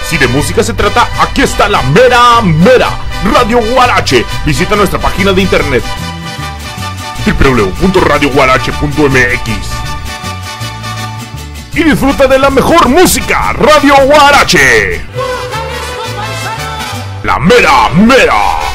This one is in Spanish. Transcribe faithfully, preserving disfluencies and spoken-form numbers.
Si de música se trata, aquí está la mera mera Radio Guarache. Visita nuestra página de internet doble u doble u doble u punto radio guarache punto m x y disfruta de la mejor música. Radio Guarache, la mera mera.